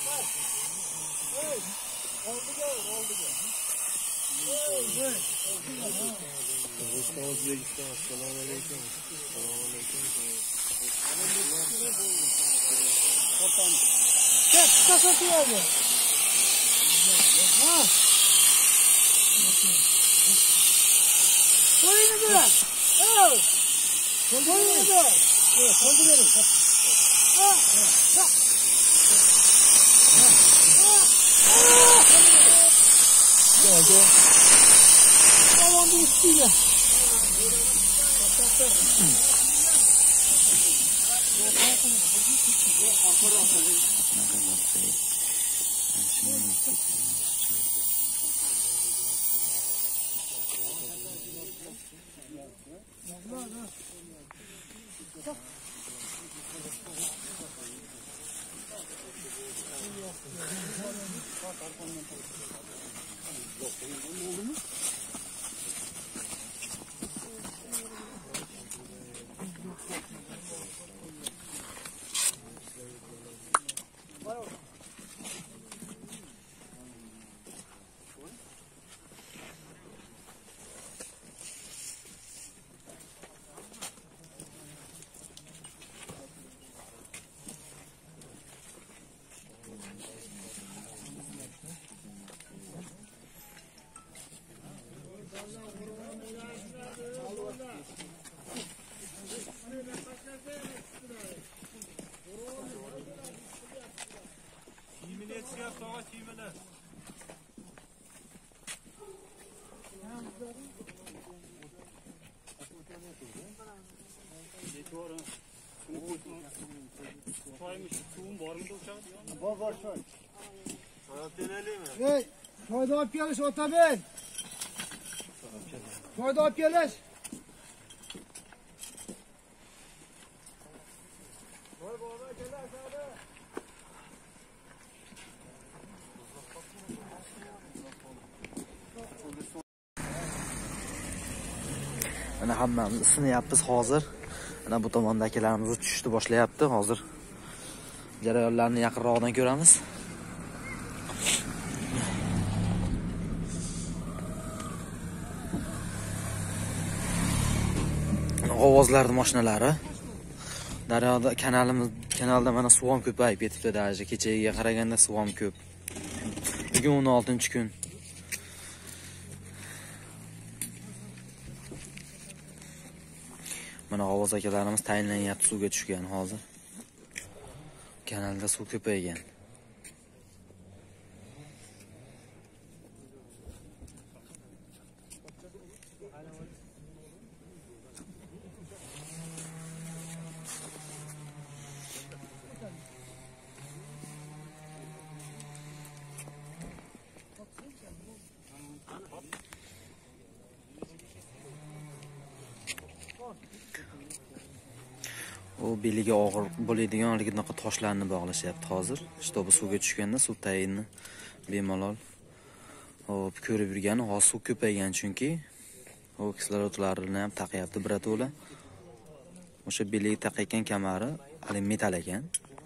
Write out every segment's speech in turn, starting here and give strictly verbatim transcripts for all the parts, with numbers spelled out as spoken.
O'zbekiston, assalomu alaykum. Assalomu alaykum. Kes, kasatıyordu. Ha. Koyunu biraz. Evet. Koyunu biraz. Evet, koyunu biraz. Ha. Ha. Geldi. Tamam bir üstüyle. Baba çay. Hey, çayda alıp geliş Otabel. Çayda alıp geliş. Ana hammamiz isinyapmiz hozir. Ana bu tomondagilarimiz tushishni boshlayapti. Hozir jarayonlarni yaqinroqdan ko'ramiz. Ovozlarning mashinalari. Daryoda kanalimiz kanalda mana suv ham ko'payib ketibdi daraja. Kechaga qaraganda suv ham ko'p. Bugun o'n oltinchi kun. Mana Ovoz akalarimiz tayinlanyapti suvga tushgan hozir. Kanalda suv ko'paygan. O beliga og'ir bo'ladigan anaqa toshlarni bog'lashyapti hozir. Shtobi suvga tushganda suv tayinni bemalol hop ko'rib yurgani hozir suv ko'paygan chunki o kislorodlarini ham taqyapti birato'la. O'sha beliga taqayotgan kamari hali metal ekan.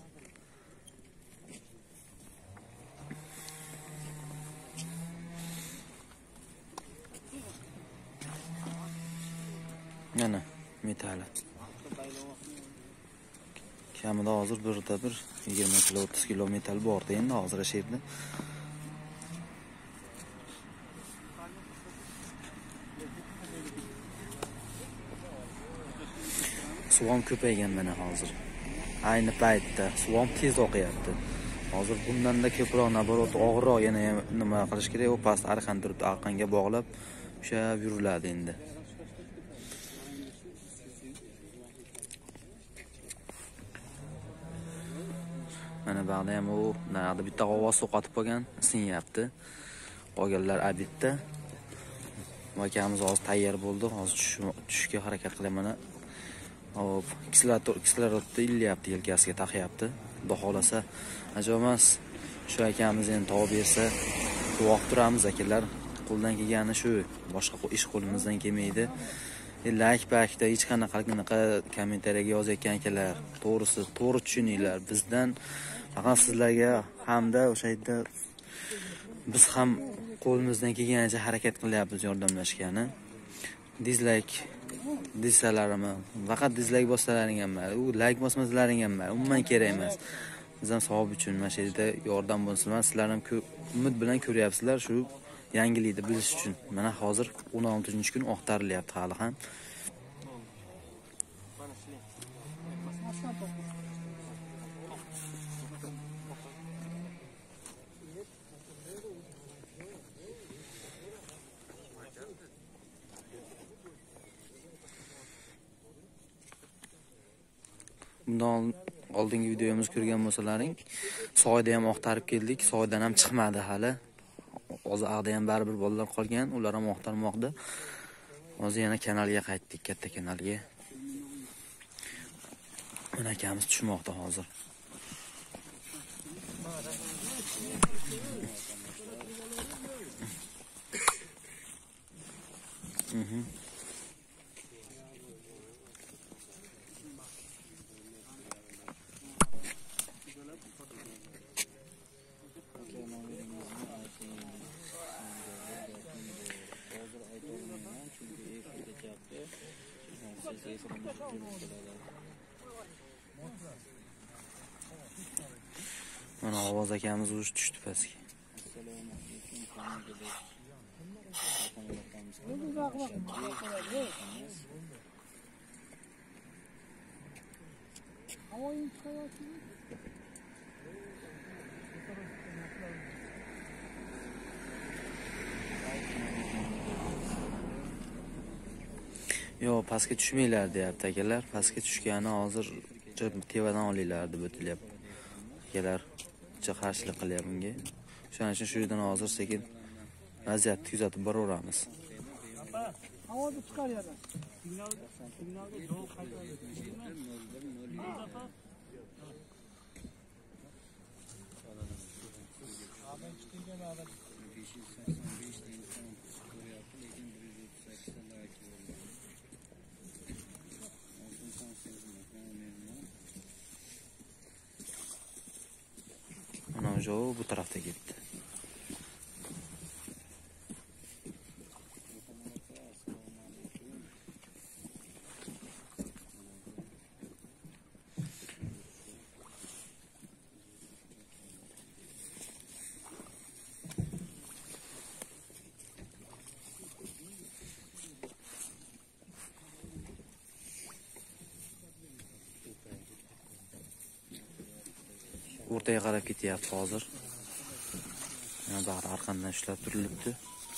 Mana metali. Kamida hozir birda bir yigirma kilo o'ttiz kilo metal bordi endi hozir o'sha yerda. Suv ham ko'paygan mana hozir. Ayni paytda suv ham tez oqyapti. Hozir bundan-da ko'proq naborot og'irroq yana nima qilish kerak? U past arqon turib arqonga bog'lab o'sha yuriladi endi. Mana ba'da ham u narda bitta g'ovoz so'qatib qo'ygan, sinyapti. Qolganlar abitda. Vakamiz hozir tayyor bo'ldi. Hozir tushishga harakat qilaman. Hop, kislorod kislorodni ilyapti, yelkasiga taqyapti. Xudo xolasa, ajomas shu akamiz endi tavib bersa, guvoh turamiz akalar. Qo'ldan kelgani shu, boshqa ish qo'limizdan kelmaydi. like bakda hech qanaqa qanaqa kommentariyaga yozayotgan akalar, to'g'risi to'g'ri tushuninglar. Bizdan faqat sizlarga hamda o'sha yerda biz ham qo'limizdan kelganicha harakat qilyapmiz yordamlashgani. Dislike desalarimni, faqat dislike bossalaring ham mayli, u like bosmasalaring ham mayli, umuman kerak emas. Biz ham savob uchun mana shu yerda yordam bo'lsin. Sizlar ham umid bilan ko'ryapsizlar shu yangilikni bilish uchun. Mana hozir o'n oltinchi kun oqtarilyapti hali ham. Bundan oldingi videomizni ko'rgan bo'lsalaring, soyda ham oqtarib keldik. Soydan ham chiqmadi hali. Hozir aqda ham baribir bolalar qolgan, ular ham oqtarmoqda. Hozir yana kanalga qaytdik, katta kanalga. Mana akamiz tushmoqda hozir. Mhm. Mana ovoz akamiz urush tushdi pastga. Yo, pastga tushmanglar deyapti akalar. Pastga tushgani hozir tevadan olinglar deb o'tilyapti. Akalar qarshilik qilyapti bunga. Shuning uchun shu yerdan hozir sekin vaziyatni kuzatib boraveramiz. Havoda chiqaryapti. Mana o'sha bu tarafga ketdi. O'rtaga qarab ketyapti hozir. Mana bari arqondan ushlab turilibdi.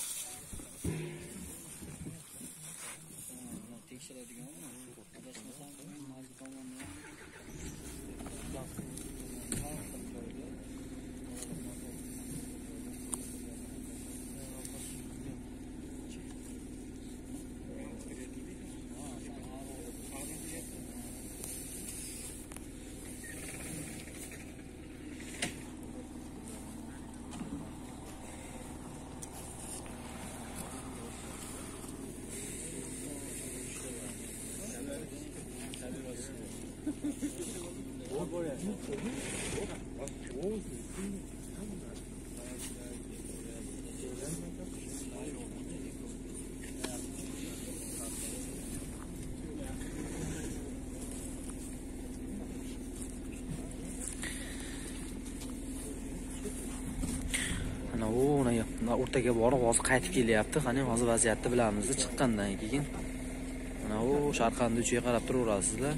Ana u o'rtaga borib hozir qaytib kelyapti. Qani hozir vaziyatni bilamiz, chiqqandan keyin. Mana u sharqanni uchiga qarab turaverasizlar.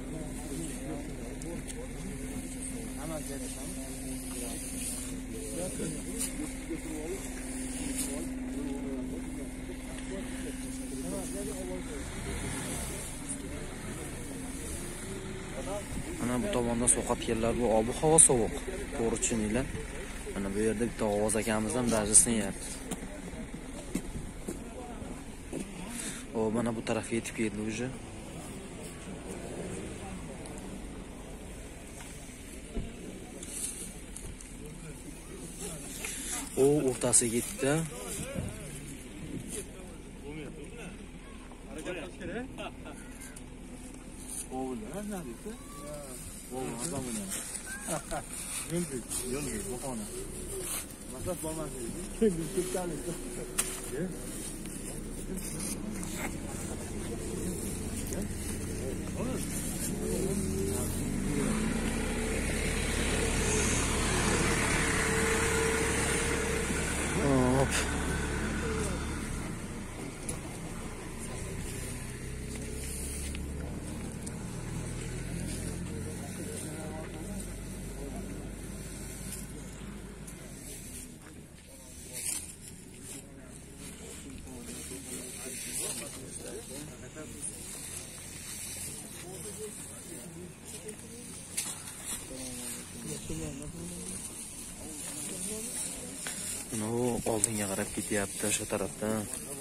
Mana bu tomonda sovqatganlar, bu ob havo sovuq. To'g'ri tushuninglar. Mana bu yerda bitta ovoz akamiz ham dajisinyapti. O mana bu tarafga yetib keldi уже. O o'rtasiga yetdi. neredeyse? Oğlum adam bu ne? Yılgı, yılgı, bu konu. Masraf olmaz dedi. Kendi çıktan etti. Gel. Gel. Olur. Hop. No, oldinga qarab ketyapti o'sha tarafdan.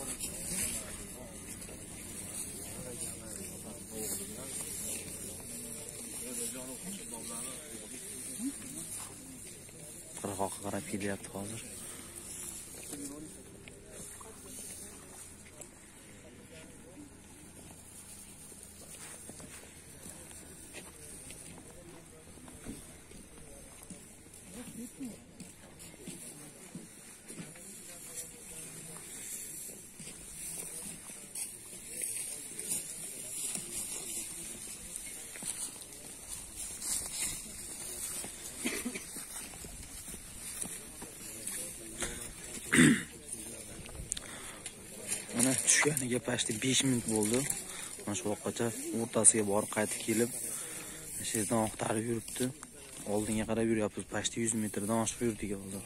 Qirg'oqqa qarab kelyapti hozir. Mana tushganiga pashti besh minut bo'ldi. Mana shu vaqtgacha o'rtasiga borib qaytib kelib, shu yerdan oqtarib yuribdi. Oldinga qarab yuryapmiz. Pashti yuz metrdan oshib yurdik hozir.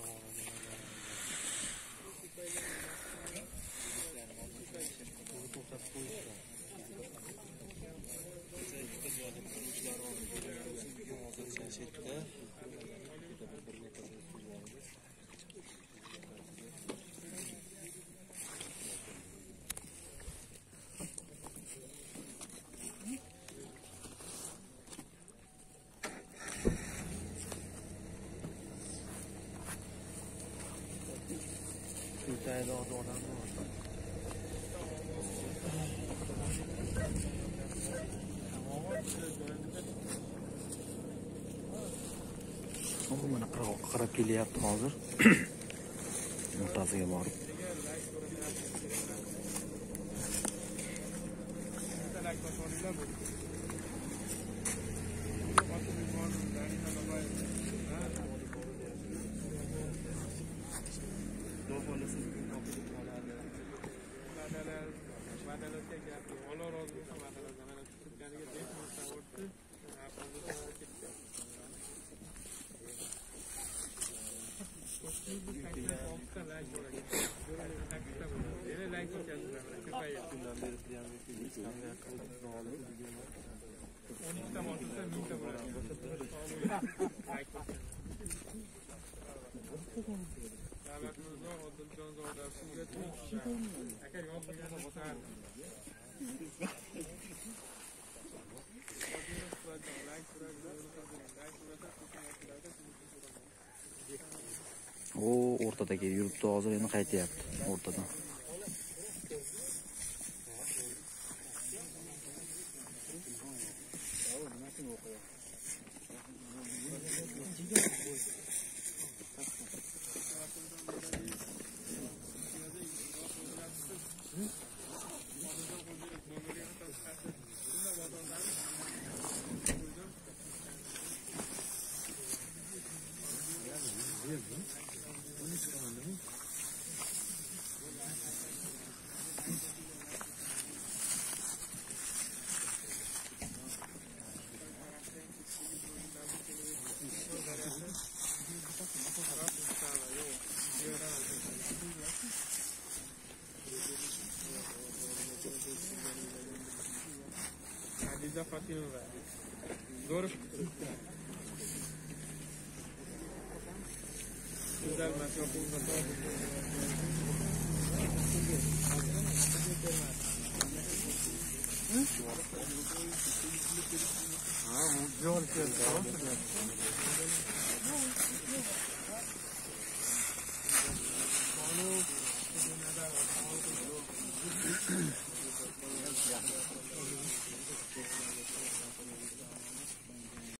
Tayda odam var. Mana qirg'oqqa qarab kelyapti hozir. O'rtasiga borib. O o'rtadagi yuribdi, hozir endi qaytyapti o'rtadan. Doğru. Güzel metropolitan. Ha, bu yol